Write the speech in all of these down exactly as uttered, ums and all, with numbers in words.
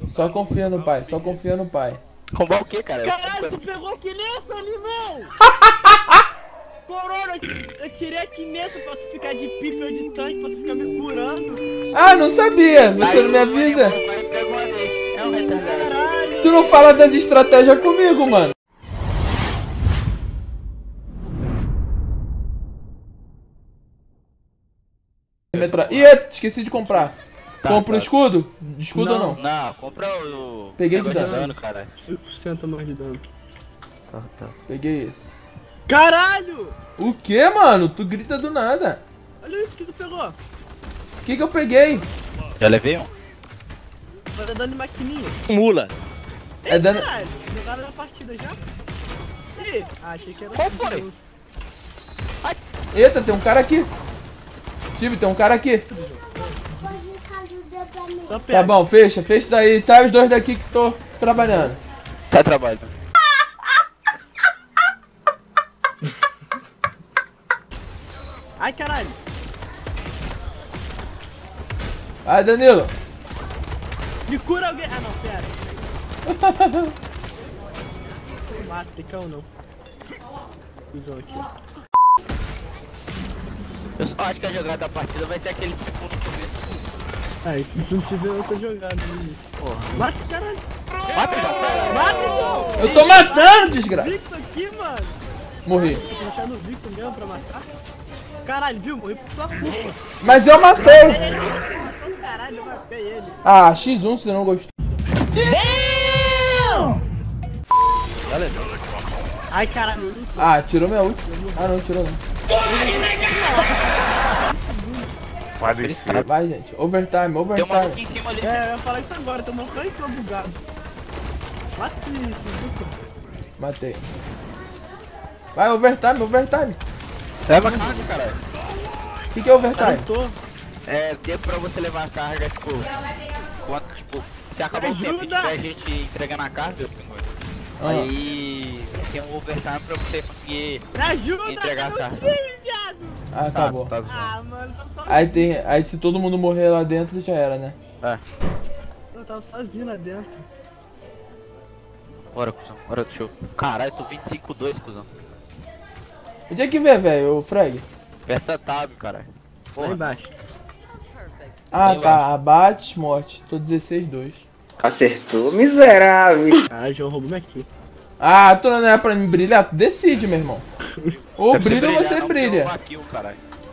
Só confia no pai, só confia no pai. Roubar o que, cara? Caralho, tu pegou aqui nessa, limão! Corona, eu tirei aqui nessa pra tu ficar de pipa ou de tanque, pra tu ficar me curando. Ah, não sabia, você não me avisa. É um retardado. Caralho! Tu não fala das estratégias comigo, mano. Metra... Ih, esqueci de comprar. Tá, Compra o tá. escudo? Escudo ou Não. não? Não, compra o... Peguei de negócio dano. cara. cinco por cento mais de dano. Tá, tá. Peguei esse. Caralho! O que, mano? Tu grita do nada. Olha isso que tu pegou. O que que eu peguei? Já levei um? Vai dar dano de maquininha. Mula. É Ei, dano- caralho, jogaram na partida já? Ih, achei que era... Qual foi? Eita, tem um cara aqui. Tive, tem um cara aqui. Só Tá pega. bom, fecha, fecha isso aí. Sai os dois daqui que tô trabalhando. Tá trabalhando. Ai, caralho. Vai, Danilo. Me cura alguém. Ah, não, pera. Mata, tricão não. Pisou aqui. Eu só acho que a jogada da partida vai ser aquele tipo no começo. Ah, e se não tiver outra jogada ali. Porra. Mata, caralho. Mata já, Mata, então. Eu tô matando, desgraça. Victor aqui, mano. Morri. Tô deixando o Victor mesmo pra matar. Caralho, viu? Morri por sua culpa. Mas eu matei. Caralho, eu matei ele. Ah, xis um se não gostou. Beleza. Ai, caralho. Ah, tirou minha ult. Ah, não, tirou não. Faleceu. Vai, gente. Overtime, Tem um maluco overtime. em cima ali. É, eu ia falar isso agora. Tem um maluco aí que foi bugado. Mata esse Victor. Matei. Vai, overtime, overtime. Leva carga, caralho. O que que é Cara, overtime? eu tô. É, tempo pra você levar a carga, tipo... Quanto, tipo... Se acabar o tempo e Ajuda! tiver gente entregando a carga, Ah. aí... Tem um overtime pra você conseguir... Me ajuda, Entregar a cara, carga. meu time, viado. Ah, acabou. Tá, tá, Ah, mano, eu tô só... Aí tem. Aí se todo mundo morrer lá dentro, já era, né? É. Eu tava sozinho lá dentro. Bora, cuzão. Bora, deixa eu... Caralho, tô vinte e cinco dois, cuzão. Onde é que vê, velho, o Frag? Aperta tab, caralho. Lá Porra. embaixo. Ah, Tem tá. Abate, morte. Tô dezesseis dois. Acertou, miserável. Ah, já roubou minha aqui. Ah, tu não é pra me brilhar? Tu decide, meu irmão. Ou É pra brilha ou brilhar, você não, brilha. porque eu bati um, caralho.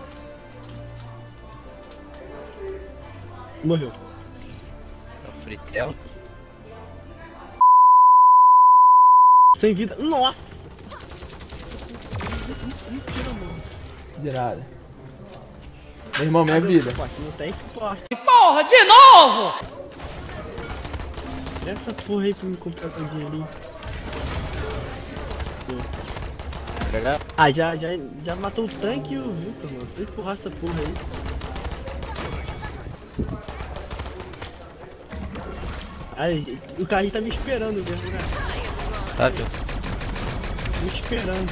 Morreu. É o Fritel. Sem vida. Nossa! Mentira, mano. De nada. Meu irmão, minha vida. Aqui não tem suporte. Porra, de novo! Essa porra aí pra me comprar com dinheirinho. Pegar? Ah, já, já, já matou o tanque e o Victor, mano. Vou empurrar essa porra aí. Aí, o carrinho tá me esperando mesmo, né? Tá, viu? Me esperando.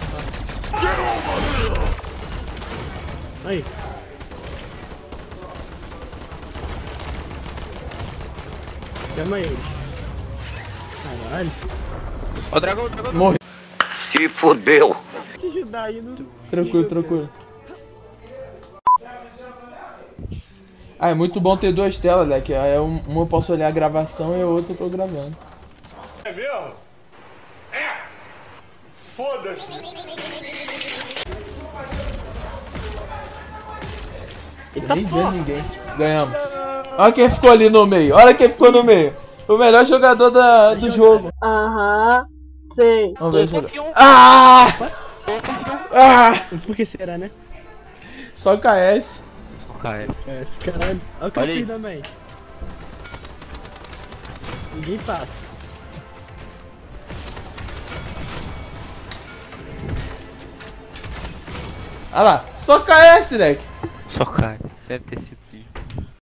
Aí. Chama ele. Caralho. Ó o dragão, o dragão. Morri. Se fodeu. Te ajudar aí no... Tranquilo, tranquilo. Ah, é muito bom ter duas telas, Leque. É um- uma eu posso olhar a gravação e a outra eu tô gravando. É mesmo? É! Foda-se! Eu Eita nem porra. vendo ninguém. Ganhamos. Olha quem ficou ali no meio. Olha quem ficou no meio. O melhor jogador da, do jogo. Aham, sei. Vamos ver o jogo. Confia um. Ah! Ah! Por que será, né? Só K S. Caralho. É, esse caralho. Olha o que eu Olha aí. fiz também. Ninguém passa. Olha lá. Só K S, Leque. Só cai. Deve ter sido.